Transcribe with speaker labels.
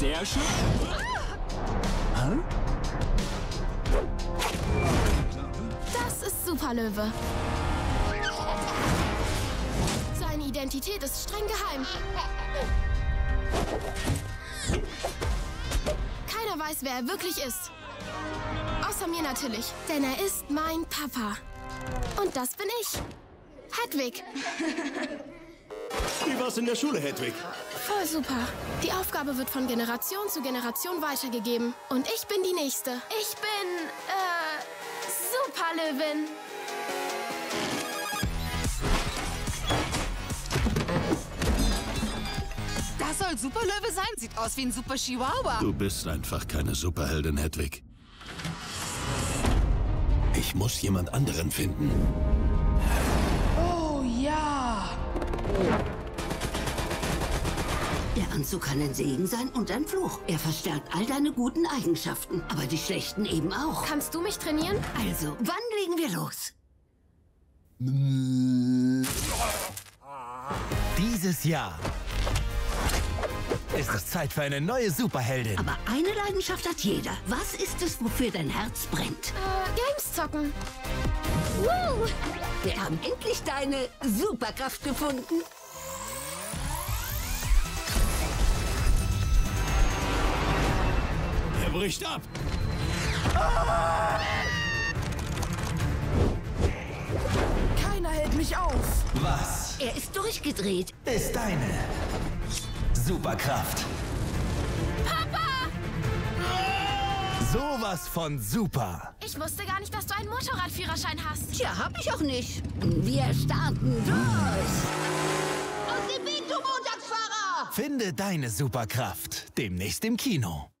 Speaker 1: Sehr schön. Hä?
Speaker 2: Das ist Superlöwe. Seine Identität ist streng geheim. Keiner weiß, wer er wirklich ist. Außer mir natürlich, denn er ist mein Papa. Und das bin ich. Hedwig.
Speaker 3: Wie war's in der Schule, Hedwig?
Speaker 2: Voll super. Die Aufgabe wird von Generation zu Generation weitergegeben. Und ich bin die Nächste. Ich bin, Superlöwin.
Speaker 4: Das soll Superlöwe sein? Sieht aus wie ein Super Chihuahua.
Speaker 3: Du bist einfach keine Superheldin, Hedwig. Ich muss jemand anderen finden.
Speaker 4: Oh ja.
Speaker 5: Der Anzug kann ein Segen sein und ein Fluch. Er verstärkt all deine guten Eigenschaften, aber die schlechten eben auch.
Speaker 2: Kannst du mich trainieren?
Speaker 5: Also, wann legen wir los?
Speaker 6: Dieses Jahr ist es Zeit für eine neue Superheldin.
Speaker 5: Aber eine Leidenschaft hat jeder. Was ist es, wofür dein Herz brennt?
Speaker 2: Games zocken.
Speaker 5: Woo! Wir haben endlich deine Superkraft gefunden.
Speaker 3: Er bricht ab.
Speaker 4: Keiner hält mich auf.
Speaker 6: Was
Speaker 5: Er ist durchgedreht.
Speaker 6: ist deine Superkraft?
Speaker 2: Papa!
Speaker 6: Sowas von super.
Speaker 2: Ich wusste gar nicht, dass du einen Motorradführerschein hast.
Speaker 5: Tja, hab ich auch nicht. Wir starten durch. Aus dem Weg, du Montagsfahrer!
Speaker 6: Finde deine Superkraft demnächst im Kino.